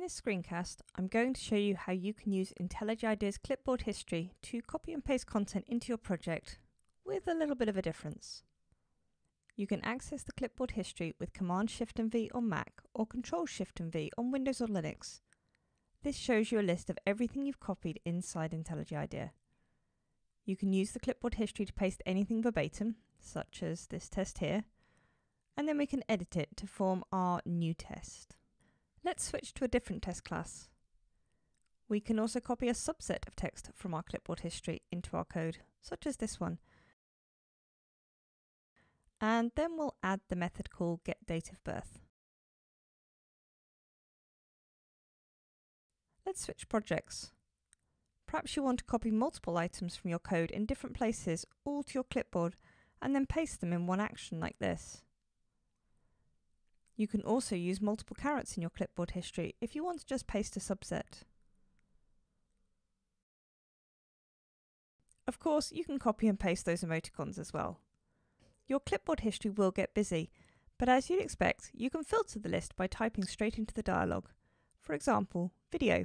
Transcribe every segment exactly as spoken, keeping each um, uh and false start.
this screencast, I'm going to show you how you can use IntelliJ IDEA's Clipboard History to copy and paste content into your project with a little bit of a difference. You can access the Clipboard History with Command Shift and V on Mac or Control Shift and V on Windows or Linux. This shows you a list of everything you've copied inside IntelliJ IDEA. You can use the Clipboard History to paste anything verbatim, such as this test here, and then we can edit it to form our new test. Let's switch to a different test class. We can also copy a subset of text from our Clipboard History into our code, such as this one. And then we'll add the method called getDateOfBirth. Let's switch projects. Perhaps you want to copy multiple items from your code in different places all to your clipboard and then paste them in one action like this. You can also use multiple carets in your Clipboard History if you want to just paste a subset. Of course, you can copy and paste those emoticons as well. Your Clipboard History will get busy, but as you'd expect, you can filter the list by typing straight into the dialog. For example, video.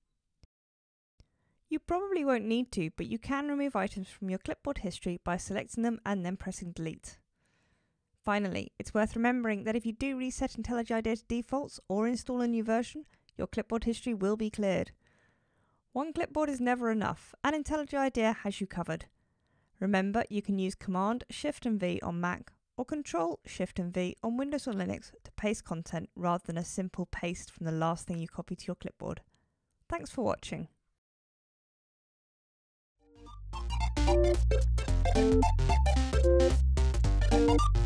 You probably won't need to, but you can remove items from your Clipboard History by selecting them and then pressing delete. Finally, it's worth remembering that if you do reset IntelliJ IDEA to defaults or install a new version, your Clipboard History will be cleared. One clipboard is never enough, and IntelliJ IDEA has you covered. Remember, you can use Command Shift and V on Mac or Control Shift and V on Windows or Linux to paste content rather than a simple paste from the last thing you copy to your clipboard. Thanks for watching. Thank you.